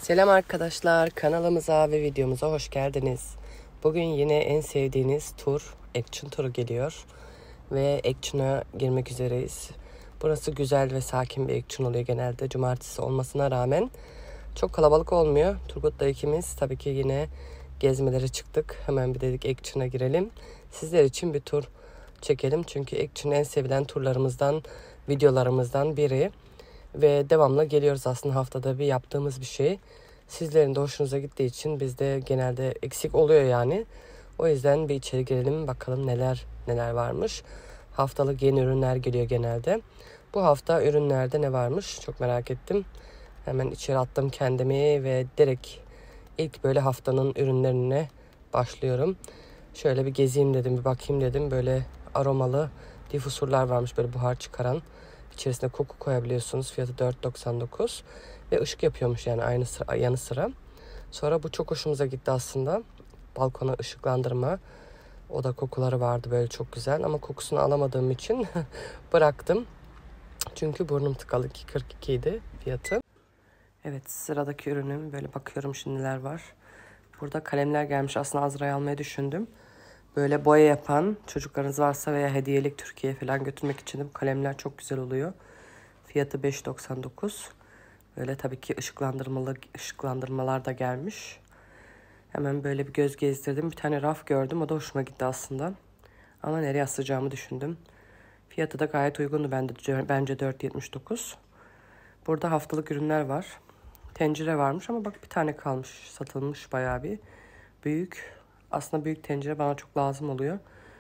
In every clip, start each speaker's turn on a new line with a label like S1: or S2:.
S1: Selam arkadaşlar, kanalımıza ve videomuza hoş geldiniz. Bugün yine en sevdiğiniz tur, Action turu geliyor. Ve Action'a girmek üzereyiz. Burası güzel ve sakin bir Action oluyor genelde. Cumartesi olmasına rağmen çok kalabalık olmuyor. Turgut'la ikimiz tabii ki yine gezmelere çıktık. Hemen bir dedik Action'a girelim. Sizler için bir tur çekelim. Çünkü Action en sevilen turlarımızdan, videolarımızdan biri. Ve devamlı geliyoruz, aslında haftada bir yaptığımız bir şey. Sizlerin de hoşunuza gittiği için bizde genelde eksik oluyor yani. O yüzden bir içeri girelim, bakalım neler varmış. Haftalık yeni ürünler geliyor genelde. Bu hafta ürünlerde ne varmış çok merak ettim. Hemen içeri attım kendimi ve direkt ilk böyle haftanın ürünlerine başlıyorum. Şöyle bir gezeyim dedim, bir bakayım dedim. Böyle aromalı difüzörler varmış, böyle buhar çıkaran. İçerisine koku koyabiliyorsunuz. Fiyatı 4,99 ve ışık yapıyormuş yani yanı sıra. Sonra bu çok hoşumuza gitti aslında. Balkona ışıklandırma. O da kokuları vardı böyle çok güzel ama kokusunu alamadığım için bıraktım. Çünkü burnum tıkalı. 2,42 idi fiyatı. Evet, sıradaki ürünüm, böyle bakıyorum şimdi neler var. Burada kalemler gelmiş. Aslında Azra'yı almayı düşündüm. Böyle boya yapan çocuklarınız varsa veya hediyelik Türkiye'ye falan götürmek için de bu kalemler çok güzel oluyor. Fiyatı 5,99. Böyle tabii ki ışıklandırmalar da gelmiş. Hemen böyle bir göz gezdirdim. Bir tane raf gördüm. O da hoşuma gitti aslında. Ama nereye asacağımı düşündüm. Fiyatı da gayet uygundu bence 4,79. Burada haftalık ürünler var. Tencere varmış ama bak bir tane kalmış. Satılmış bayağı bir. Büyük. Aslında büyük tencere bana çok lazım oluyor.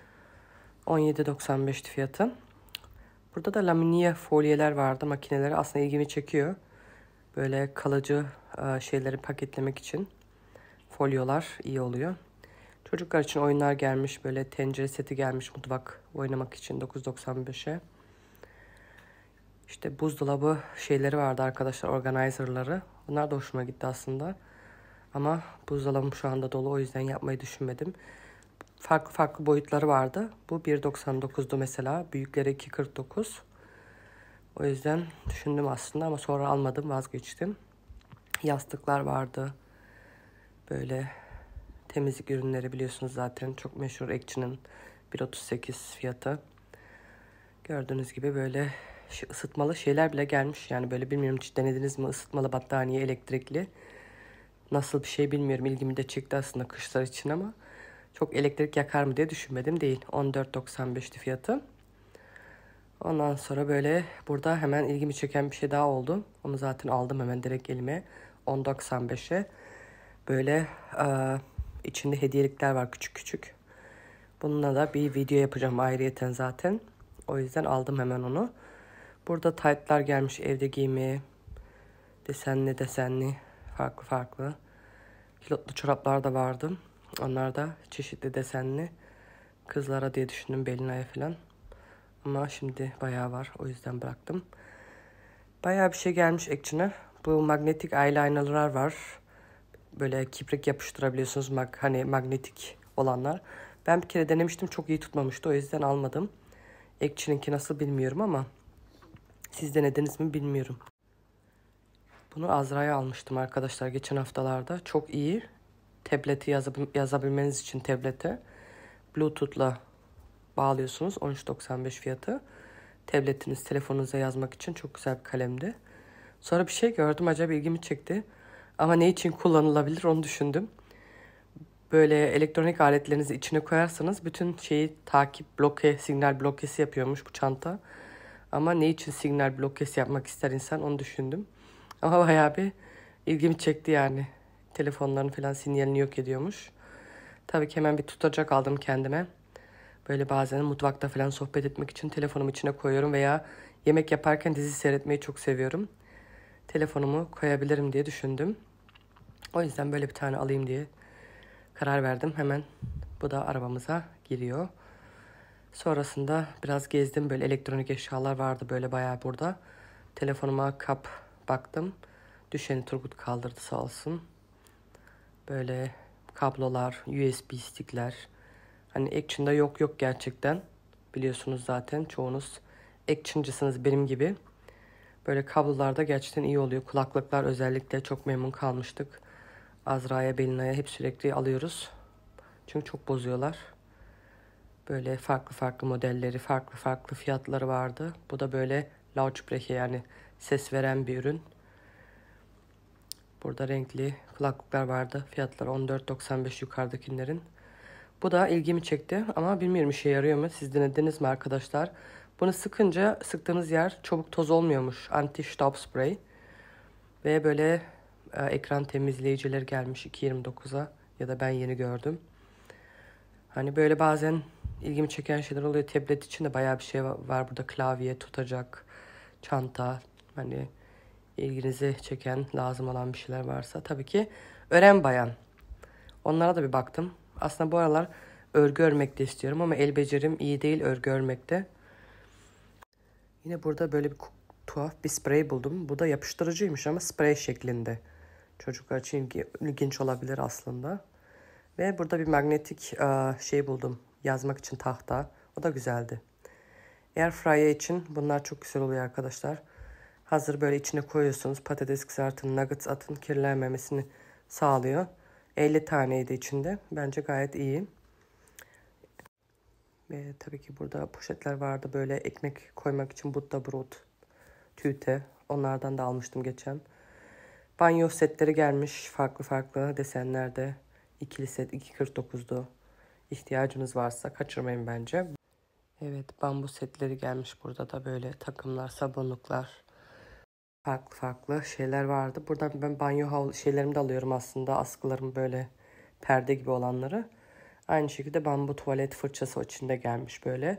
S1: 17,95'ti fiyatı. Burada da laminiye folyeler vardı, makineleri. Aslında ilgimi çekiyor. Böyle kalıcı şeyleri paketlemek için folyolar iyi oluyor. Çocuklar için oyunlar gelmiş. Böyle tencere seti gelmiş mutfak oynamak için 9,95'e. İşte buzdolabı şeyleri vardı arkadaşlar, organizerları. Bunlar da hoşuma gitti aslında. Ama buzdolabım şu anda dolu, o yüzden yapmayı düşünmedim. Farklı boyutları vardı. Bu 1,99'du mesela. Büyükleri 2,49. O yüzden düşündüm aslında ama sonra almadım, vazgeçtim. Yastıklar vardı. Böyle temizlik ürünleri, biliyorsunuz zaten çok meşhur Action'ın 1,38 fiyatı. Gördüğünüz gibi böyle ısıtmalı şeyler bile gelmiş. Yani böyle, bilmiyorum hiç denediniz mi, ısıtmalı battaniye elektrikli. Nasıl bir şey bilmiyorum, ilgimi de çekti aslında kışlar için ama çok elektrik yakar mı diye düşünmedim değil. 14,95'ti fiyatı. Ondan sonra böyle burada hemen ilgimi çeken bir şey daha oldu. Onu zaten aldım hemen direkt elime. 10,95'e. Böyle içinde hediyelikler var küçük küçük. Bununla da bir video yapacağım ayrıyeten zaten. O yüzden aldım hemen onu. Burada taytlar gelmiş evde giymeye. Desenli farklı. Kilotlu çoraplar da vardı. Onlar da çeşitli desenli. Kızlara diye düşündüm, Belina'ya falan. Ama şimdi bayağı var, o yüzden bıraktım. Bayağı bir şey gelmiş Action'a. Bu magnetik eyelinerlar var. Böyle kiprik yapıştırabiliyorsunuz. Hani magnetik olanlar. Ben bir kere denemiştim, çok iyi tutmamıştı. O yüzden almadım. Action'ınki nasıl bilmiyorum ama siz denediniz mi bilmiyorum. Bunu Azra'ya almıştım arkadaşlar geçen haftalarda. Çok iyi. Tableti yazabilmeniz için tablete. Bluetooth'la bağlıyorsunuz. 13,95 fiyatı. Tabletiniz, telefonunuza yazmak için çok güzel bir kalemdi. Sonra bir şey gördüm, acaba ilgimi çekti. Ama ne için kullanılabilir onu düşündüm. Böyle elektronik aletlerinizi içine koyarsanız bütün şeyi signal blokesi yapıyormuş bu çanta. Ama ne için signal blokesi yapmak ister insan, onu düşündüm. Ama bayağı bir ilgimi çekti yani. Telefonların falan sinyalini yok ediyormuş. Tabii ki hemen bir tutacak aldım kendime. Böyle bazen mutfakta falan sohbet etmek için telefonumu içine koyuyorum veya yemek yaparken dizi seyretmeyi çok seviyorum. Telefonumu koyabilirim diye düşündüm. O yüzden böyle bir tane alayım diye karar verdim. Hemen bu da arabamıza giriyor. Sonrasında biraz gezdim. Böyle elektronik eşyalar vardı böyle bayağı burada. Telefonuma baktım. Düşeni Turgut kaldırdı sağ olsun. Böyle kablolar, USB stickler. Hani Action'da yok gerçekten. Biliyorsunuz zaten çoğunuz Action'cısınız benim gibi. Böyle kablolarda gerçekten iyi oluyor. Kulaklıklar özellikle çok memnun kalmıştık. Azra'ya, Belina'ya hep sürekli alıyoruz. Çünkü çok bozuyorlar. Böyle farklı farklı modelleri, farklı farklı fiyatları vardı. Bu da böyle Lautsprecher, yani ses veren bir ürün. Burada renkli kulaklıklar vardı. Fiyatları 14.95 yukarıdakilerin. Bu da ilgimi çekti ama bilmiyorum işe yarıyor mu? Siz denediniz mi arkadaşlar? Bunu sıkınca sıktığınız yer çabuk toz olmuyormuş. Anti-Staub Spray. Ve böyle ekran temizleyiciler gelmiş 2.29'a, ya da ben yeni gördüm. Hani böyle bazen ilgimi çeken şeyler oluyor. Tablet için de bayağı bir şey var burada. Klavye tutacak, çanta, hani ilginizi çeken, lazım olan bir şeyler varsa. Tabii ki ören bayan. Onlara da bir baktım. Aslında bu aralar örgü örmek de istiyorum ama el becerim iyi değil örgü örmekte. Yine burada böyle bir tuhaf bir sprey buldum. Bu da yapıştırıcıymış ama sprey şeklinde. Çocuklar için ilginç olabilir aslında. Ve burada bir magnetik şey buldum. Yazmak için tahta. O da güzeldi. Airfryer için bunlar çok güzel oluyor arkadaşlar. Hazır böyle içine koyuyorsunuz. Patates kızartın, nuggets atın, kirlenmemesini sağlıyor. 50 taneydi içinde. Bence gayet iyi. Ve tabii ki burada poşetler vardı. Böyle ekmek koymak için Butterbrot, tüte. Onlardan da almıştım geçen. Banyo setleri gelmiş. Farklı farklı desenlerde. İkili set 2.49'du. İhtiyacınız varsa kaçırmayın bence. Evet, bambu setleri gelmiş burada da, böyle takımlar, sabunluklar. Farklı farklı şeyler vardı. Buradan ben banyo havlu şeylerimi de alıyorum aslında. Askılarım böyle perde gibi olanları. Aynı şekilde bambu tuvalet fırçası içinde gelmiş böyle.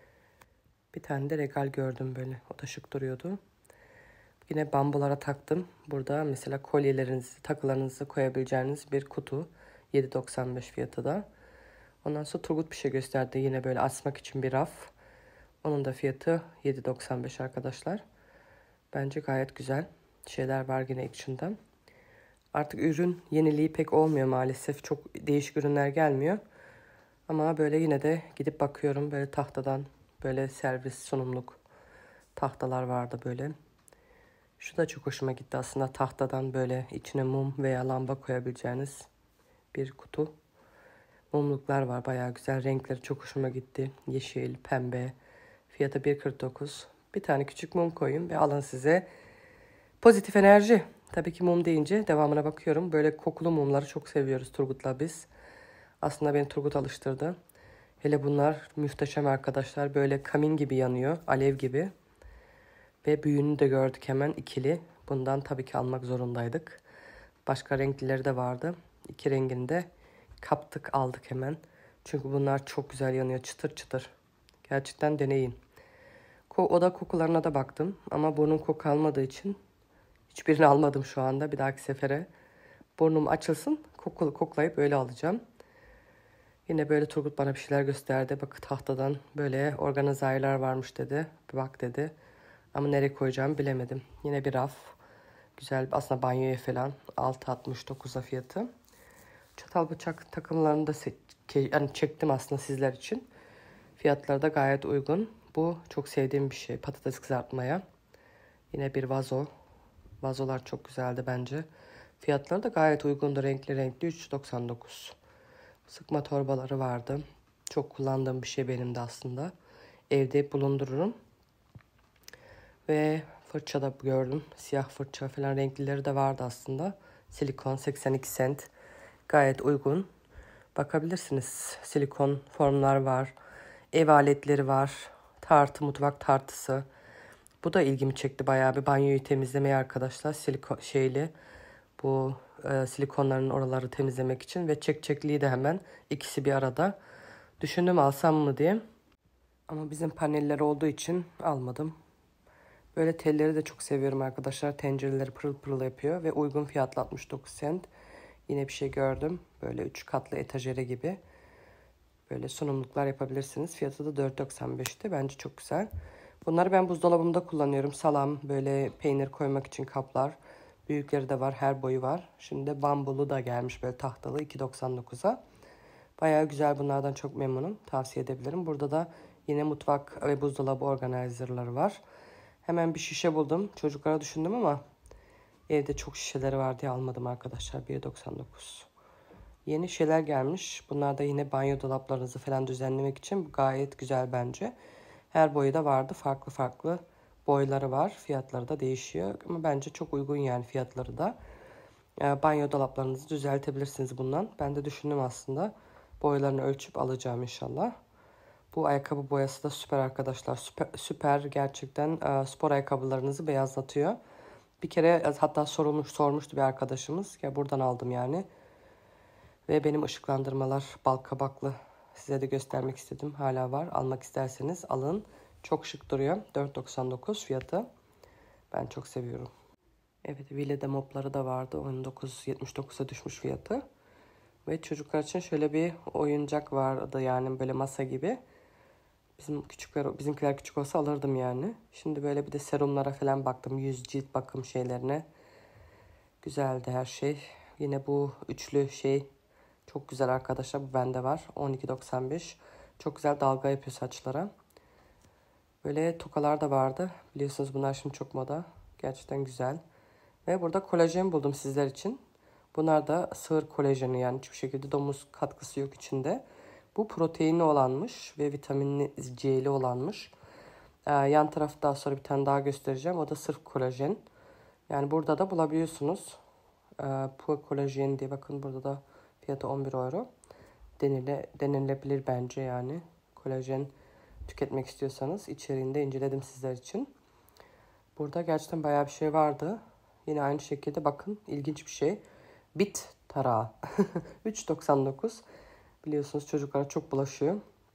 S1: Bir tane de regal gördüm böyle. O da şık duruyordu. Yine bambulara taktım. Burada mesela kolyelerinizi, takılarınızı koyabileceğiniz bir kutu. 7.95 fiyatı da. Ondan sonra Turgut bir şey gösterdi. Yine böyle asmak için bir raf. Onun da fiyatı 7.95 arkadaşlar. Bence gayet güzel şeyler var yine Action'dan. Artık ürün yeniliği pek olmuyor maalesef. Çok değişik ürünler gelmiyor. Ama böyle yine de gidip bakıyorum. Böyle tahtadan böyle servis sunumluk tahtalar vardı böyle. Şu da çok hoşuma gitti aslında. Tahtadan böyle içine mum veya lamba koyabileceğiniz bir kutu. Mumluklar var. Bayağı güzel. Renkleri çok hoşuma gitti. Yeşil, pembe. Fiyatı 1.49. Bir tane küçük mum koyun ve alın size pozitif enerji. Tabii ki mum deyince devamına bakıyorum. Böyle kokulu mumları çok seviyoruz Turgut'la biz. Aslında beni Turgut alıştırdı. Hele bunlar muhteşem arkadaşlar. Böyle kamin gibi yanıyor. Alev gibi. Ve büyüğünü de gördük hemen, ikili. Bundan tabii ki almak zorundaydık. Başka renklileri de vardı. İki rengini de kaptık, aldık hemen. Çünkü bunlar çok güzel yanıyor, çıtır çıtır. Gerçekten deneyin. Oda kokularına da baktım ama burnum koku almadığı için hiçbirini almadım şu anda. Bir dahaki sefere burnum açılsın, koklayıp öyle alacağım. Yine böyle Turgut bana bir şeyler gösterdi. Bak, tahtadan böyle organizerler varmış dedi. Bir bak dedi. Ama nereye koyacağımı bilemedim. Yine bir raf. Güzel aslında, banyoya falan. 6.69'a fiyatı. Çatal bıçak takımlarını da yani çektim aslında sizler için. Fiyatları da gayet uygun. Bu çok sevdiğim bir şey. Patates kızartmaya. Yine bir vazo. Vazolar çok güzeldi bence. Fiyatları da gayet uygundu. Renkli renkli 3.99. Sıkma torbaları vardı. Çok kullandığım bir şey benim de aslında. Evde bulundururum. Ve fırça da gördüm. Siyah fırça falan, renklileri de vardı aslında. Silikon 82 cent. Gayet uygun. Bakabilirsiniz. Silikon formlar var. Ev aletleri var. Tartı, mutfak tartısı. Bu da ilgimi çekti bayağı bir, banyoyu temizlemeye arkadaşlar. Silikon şeyli. Bu silikonların oraları temizlemek için ve çekçekliği de hemen, ikisi bir arada. Düşündüm alsam mı diye. Ama bizim paneller olduğu için almadım. Böyle telleri de çok seviyorum arkadaşlar. Tencereleri pırıl pırıl yapıyor ve uygun fiyatlı 69 cent. Yine bir şey gördüm. Böyle 3 katlı etajere gibi. Böyle sunumluklar yapabilirsiniz. Fiyatı da 4.95'ti. Bence çok güzel. Bunları ben buzdolabımda kullanıyorum. Salam, böyle peynir koymak için kaplar. Büyükleri de var. Her boyu var. Şimdi bambulu da gelmiş böyle tahtalı 2.99'a. Bayağı güzel. Bunlardan çok memnunum. Tavsiye edebilirim. Burada da yine mutfak ve buzdolabı organizerları var. Hemen bir şişe buldum. Çocuklara düşündüm ama evde çok şişeleri var diye almadım arkadaşlar. 1.99. Yeni şeyler gelmiş. Bunlar da yine banyo dolaplarınızı falan düzenlemek için gayet güzel bence. Her boyu da vardı. Farklı farklı boyları var. Fiyatları da değişiyor. Ama bence çok uygun yani fiyatları da. Banyo dolaplarınızı düzeltebilirsiniz bundan. Ben de düşündüm aslında. Boylarını ölçüp alacağım inşallah. Bu ayakkabı boyası da süper arkadaşlar. Süper gerçekten spor ayakkabılarınızı beyazlatıyor. Bir kere hatta sormuştu bir arkadaşımız. Ya buradan aldım yani. Ve benim ışıklandırmalar bal kabaklı. Size de göstermek istedim. Hala var. Almak isterseniz alın. Çok şık duruyor. 4.99 fiyatı. Ben çok seviyorum. Evet, Villede mopları da vardı. 19.79'a düşmüş fiyatı. Ve çocuklar için şöyle bir oyuncak vardı yani böyle masa gibi. Bizimkiler küçük olsa alırdım yani. Şimdi böyle bir de serumlara falan baktım. Yüz cilt bakım şeylerine. Güzeldi her şey. Yine bu üçlü şey çok güzel arkadaşlar. Bu bende var. 12.95. Çok güzel dalga yapıyor saçlara. Böyle tokalar da vardı. Biliyorsunuz bunlar şimdi çok moda. Gerçekten güzel. Ve burada kolajen buldum sizler için. Bunlar da sığır kolajeni yani hiçbir şekilde domuz katkısı yok içinde. Bu proteinli olanmış ve vitaminli C'li olanmış. Yan tarafta daha sonra bir tane daha göstereceğim. O da sırf kolajen. Yani burada da bulabiliyorsunuz. Pure kolajen diye bakın burada da fiyatı 11 euro. Denilebilir bence yani. Kolajen tüketmek istiyorsanız içeriğinde inceledim sizler için. Burada gerçekten bayağı bir şey vardı. Yine aynı şekilde bakın ilginç bir şey. Bit tarağı. 3.99. Biliyorsunuz çocuklara çok bulaşıyor.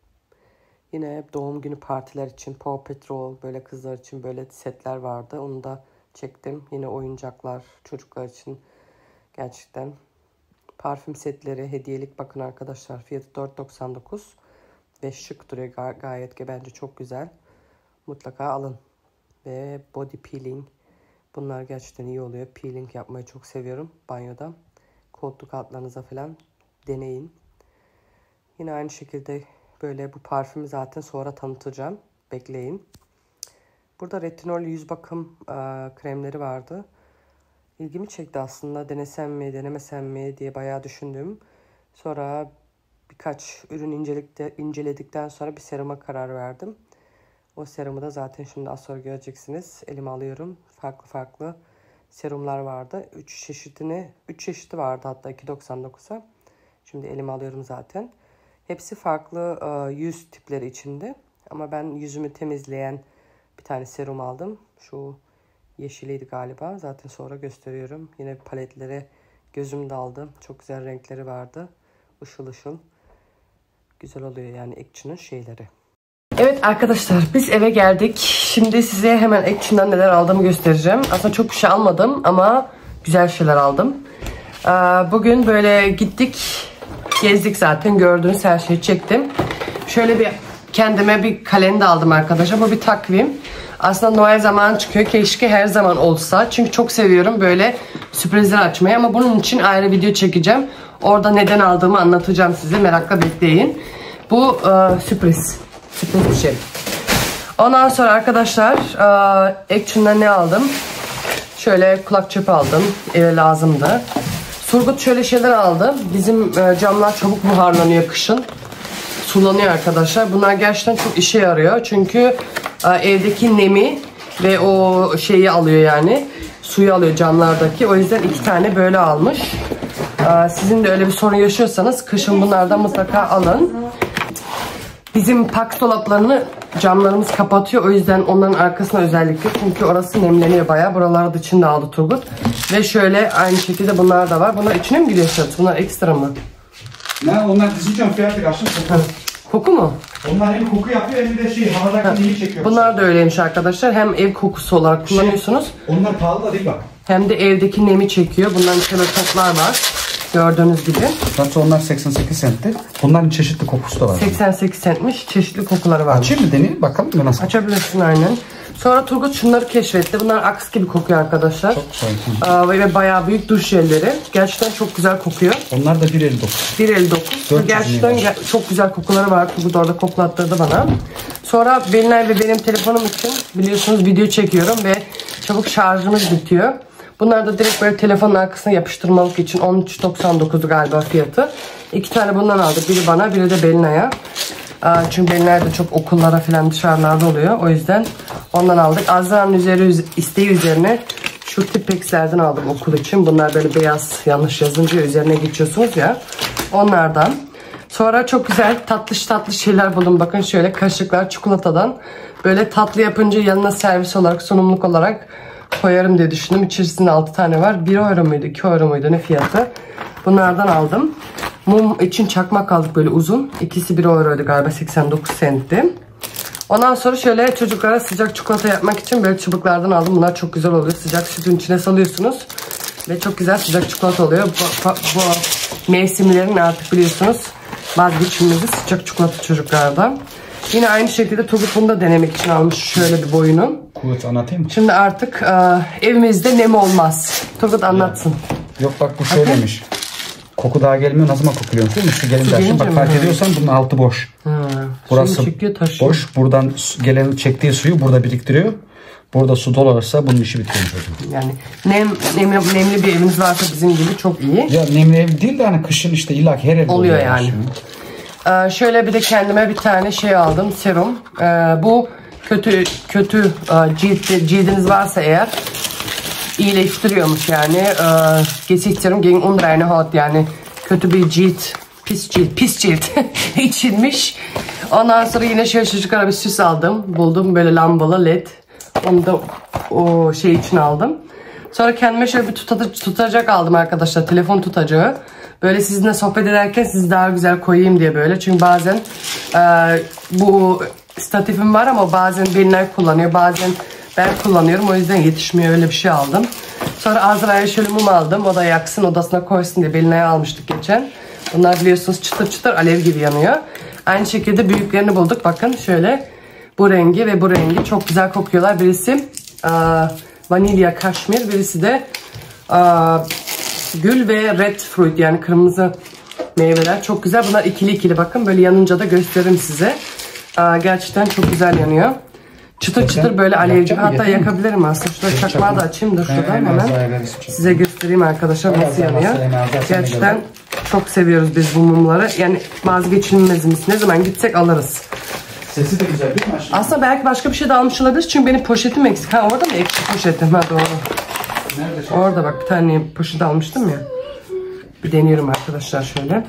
S1: Yine doğum günü partiler için Paw Patrol böyle kızlar için böyle setler vardı. Onu da çektim. Yine oyuncaklar çocuklar için gerçekten. Parfüm setleri hediyelik bakın arkadaşlar. Fiyatı 4.99 ve şık duruyor gayet bence çok güzel. Mutlaka alın. Ve body peeling. Bunlar gerçekten iyi oluyor. Peeling yapmayı çok seviyorum banyoda. Koltuk altlarınıza falan deneyin. Yine aynı şekilde böyle bu parfümü zaten sonra tanıtacağım. Bekleyin. Burada retinol yüz bakım kremleri vardı. İlgimi çekti aslında. Denesem mi denemesem mi diye bayağı düşündüm. Sonra birkaç ürün inceledikten sonra bir seruma karar verdim. O serumu da zaten şimdi az sonra göreceksiniz. Elime alıyorum. Farklı farklı serumlar vardı. 3 çeşidi vardı hatta 2.99'a. Şimdi elime alıyorum zaten. Hepsi farklı yüz tipleri içinde. Ama ben yüzümü temizleyen bir tane serum aldım. Şu yeşiliydi galiba. Zaten sonra gösteriyorum. Yine paletlere gözüm daldı. Çok güzel renkleri vardı. Işıl ışıl. Güzel oluyor yani Action'ın şeyleri. Evet arkadaşlar biz eve geldik. Şimdi size hemen Action'dan neler aldığımı göstereceğim. Aslında çok bir şey almadım ama güzel şeyler aldım. Bugün böyle gittik. Gezdik zaten gördüğünüz her şeyi çektim. Şöyle bir kendime bir kalender aldım arkadaşlar. Bu bir takvim. Aslında Noel zamanı çıkıyor. Keşke her zaman olsa. Çünkü çok seviyorum böyle sürprizler açmayı. Ama bunun için ayrı video çekeceğim. Orada neden aldığımı anlatacağım size. Merakla bekleyin. Bu sürpriz. Sürpriz bir şey. Ondan sonra arkadaşlar Action'dan ne aldım? Şöyle kulak çöpü aldım. Eve lazımdı. Turgut şöyle şeyler aldı. Bizim camlar çabuk buharlanıyor kışın. Sulanıyor arkadaşlar. Bunlar gerçekten çok işe yarıyor. Çünkü evdeki nemi ve o şeyi alıyor yani. Suyu alıyor camlardaki. O yüzden 2 tane böyle almış. Sizin de öyle bir sorun yaşıyorsanız kışın bunlardan mutlaka alın. Bizim paks dolaplarını camlarımız kapatıyor. O yüzden onların arkasına özellikle. Çünkü orası nemleniyor bayağı. Buraları da içinde aldı Turgut. Ve şöyle aynı şekilde bunlar da var. Bunlar içine mi giriyor şart? Bunlar ekstra mı?
S2: Ne? Onlar dizeceğim fiyatı karşı.
S1: Koku mu?
S2: Onlar hem koku yapıyor hem de havadaki neyi çekiyor.
S1: Bunlar da öyleymiş arkadaşlar. Hem ev kokusu olarak kullanıyorsunuz.
S2: Onlar pahalı da değil bak.
S1: Hem de evdeki nemi çekiyor. Bunların içinde toplar var. Gördüğünüz gibi.
S2: Hatta onlar 88 centti. Bunların çeşitli kokusu da var.
S1: 88 centmiş. Çeşitli kokuları var.
S2: Açayım mı deneyim bakalım nasıl?
S1: Açabilirsin aynen. Sonra Turgut şunları keşfetti. Bunlar aks gibi kokuyor arkadaşlar.
S2: Çok güzel.
S1: Ve bayağı büyük duş jelleri. Gerçekten çok güzel kokuyor.
S2: Onlar da 1.59.
S1: 1.59. Gerçekten çok güzel kokuları var. Turgut orada koklattırdı bana. Sonra Belinay ve benim telefonum için biliyorsunuz video çekiyorum ve çabuk şarjımız bitiyor. Bunlar da direkt böyle telefonun arkasına yapıştırmalık için 13.99 galiba fiyatı. 2 tane bundan aldık. Biri bana, biri de Belinay'a. Çünkü Belinay da çok okullara falan dışarılarda oluyor. O yüzden ondan aldık. Azra'nın isteği üzerine şu Tipex'lerden aldım okul için. Bunlar böyle beyaz, yanlış yazınca üzerine geçiyorsunuz ya. Onlardan. Sonra çok güzel tatlı şeyler buldum. Bakın şöyle kaşıklar çikolatadan. Böyle tatlı yapınca yanına servis olarak, sunumluk olarak koyarım diye düşündüm. İçerisinde 6 tane var. 1 euro muydu, 2 euro muydu ne fiyatı? Bunlardan aldım. Mum için çakmak aldık böyle uzun. İkisi 1 euroydu galiba, 89 centti. Ondan sonra şöyle çocuklara sıcak çikolata yapmak için böyle çubuklardan aldım. Bunlar çok güzel oluyor. Sıcak sütün içine salıyorsunuz. Ve çok güzel sıcak çikolata oluyor. Bu mevsimlerin artık biliyorsunuz vazgeçilmezi sıcak çikolata çocuklardan. Yine aynı şekilde Turgut bunu da denemek için almış şöyle bir boyunu.
S2: Kuvvet anlatayım mı?
S1: Şimdi artık evimizde nem olmaz. Turgut anlatsın.
S2: Yok bak bu şöyleymiş. Koku daha gelmiyor. Ne zaman kokuluyor değil mi? Su gelince açın. Bak fark ediyorsan bunun altı boş. Burası boş. Buradan gelen çektiği suyu burada biriktiriyor. Burada su dolarsa bunun işi bitiyor.
S1: Yani nemli bir eviniz varsa bizim gibi çok iyi.
S2: Ya nemli ev değil de hani kışın işte illa ki her evde
S1: oluyor yani. Şöyle bir de kendime bir tane şey aldım, serum. Bu kötü cildiniz varsa eğer iyileştiriyormuş yani. Gesichterung gegen unreine Haut, yani kötü bir cilt, pis cilt içilmiş. Ondan sonra yine şöyle çocuklara bir süs aldım. Buldum böyle lambalı led. Onu da o şey için aldım. Sonra kendime şöyle bir tutacak aldım arkadaşlar. Telefon tutacağı. Böyle sizinle sohbet ederken sizi daha güzel koyayım diye böyle. Çünkü bazen bu statifim var ama bazen Belinay kullanıyor. Bazen ben kullanıyorum. O yüzden yetişmiyor, öyle bir şey aldım. Sonra Azra'ya şöyle mum aldım. O da yaksın, odasına koysun diye. Belinay'a almıştık geçen. Bunlar biliyorsunuz çıtır çıtır alev gibi yanıyor. Aynı şekilde büyüklerini bulduk. Bakın şöyle bu rengi ve bu rengi çok güzel kokuyorlar. Birisi vanilya kaşmir, birisi de gül ve red fruit, yani kırmızı meyveler. Çok güzel. Bunlar ikili bakın. Böyle yanınca da gösteririm size. Gerçekten çok güzel yanıyor. Çıtır çıtır böyle alevci. Hatta yakabilirim aslında. Şurada çakmağı da açayım da şuradan hemen size göstereyim arkadaşlar nasıl yanıyor. Gerçekten çok seviyoruz biz bu mumları. Yani vazgeçilmezimiz. Ne zaman gitsek alırız.
S2: Sesi de güzel değil mi?
S1: Aslında belki başka bir şey de almış olabiliriz. Çünkü benim poşetim eksik. Ha orada mı eksik poşetim? Ha doğru. Nerede? Orada bak bir tane poşet almıştım ya. Bir deniyorum arkadaşlar şöyle.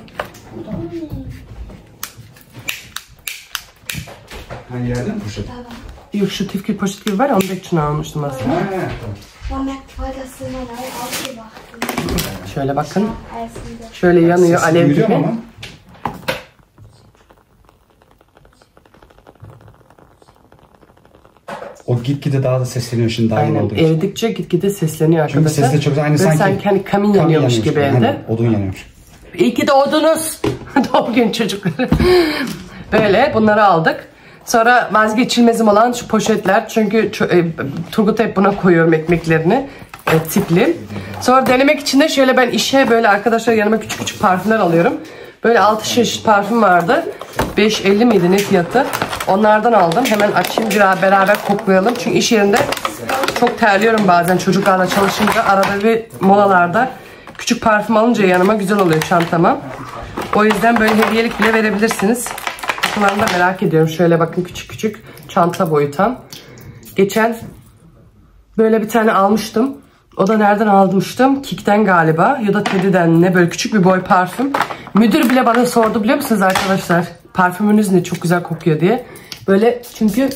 S2: Hangi yerde mi poşet?
S1: Yok şu tifkil poşet gibi var ya, onu da için almıştım aslında. Şöyle bakın. Şöyle yanıyor alev gibi.
S2: O gitgide daha da sesleniyor şimdi daha iyi olduğu
S1: için. Eridikçe gitgide sesleniyor arkadaşlar.
S2: Çünkü sesi de çok güzel. Aynı
S1: sanki hani kamin yanıyormuş gibi evde.
S2: Odun yanıyormuş.
S1: İyi ki doğdunuz. Doğum günü çocukları. Böyle bunları aldık. Sonra vazgeçilmezim olan şu poşetler. Çünkü Turgut hep buna koyuyorum ekmeklerini. Tipli. Sonra denemek için de şöyle ben işe böyle arkadaşlar yanıma küçük parfümler alıyorum. Böyle 6 çeşit parfüm vardı. 5.50 miydi ne fiyatı? Onlardan aldım. Hemen açayım beraber koklayalım. Çünkü iş yerinde çok terliyorum bazen çocuklarla çalışınca. Arada bir molalarda küçük parfüm alınca yanıma güzel oluyor çantama. O yüzden böyle hediyelik bile verebilirsiniz. Kutularını da merak ediyorum. Şöyle bakın küçük çanta boyu tam. Geçen böyle bir tane almıştım. O da nereden almıştım? Kik'ten galiba ya da Teddy'den, ne böyle küçük bir boy parfüm. Müdür bile bana sordu biliyor musunuz arkadaşlar? Parfümünüz ne, çok güzel kokuyor diye. Böyle çünkü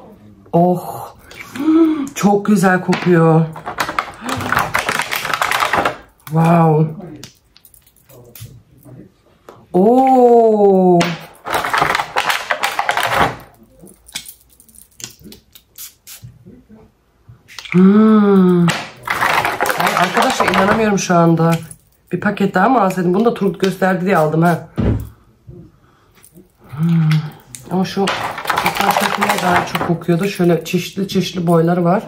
S1: çok güzel kokuyor. Wow. Oo. Ay arkadaşlar inanamıyorum şu anda. Bir paket daha mı alsaydım? Bunu da Turgut gösterdi diye aldım ha. Ama şu fotoğraftakiler daha çok kokuyordu. Şöyle çeşitli boyları var.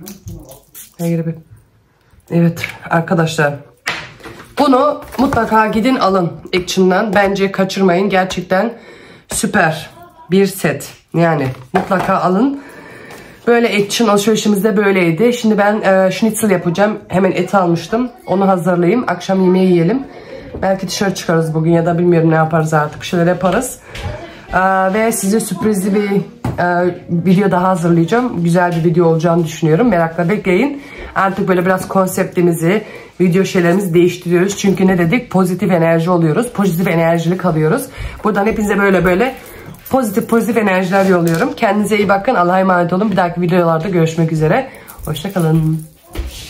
S1: Evet arkadaşlar. Bunu mutlaka gidin alın Action'dan. Bence kaçırmayın. Gerçekten süper bir set. Yani mutlaka alın. Böyle Action alışverişimizde böyleydi. Şimdi ben schnitzel yapacağım. Hemen et almıştım. Onu hazırlayayım. Akşam yemeği yiyelim. Belki dışarı çıkarız bugün ya da bilmiyorum ne yaparız artık. Bir şeyler yaparız. Ve size sürprizli bir video daha hazırlayacağım. Güzel bir video olacağını düşünüyorum. Merakla bekleyin. Artık böyle biraz konseptimizi, video şeylerimizi değiştiriyoruz. Çünkü ne dedik? Pozitif enerji oluyoruz. Pozitif enerjili kalıyoruz. Buradan hepinize böyle pozitif enerjiler yolluyorum. Kendinize iyi bakın. Allah'a emanet olun. Bir dahaki videolarda görüşmek üzere. Hoşça kalın.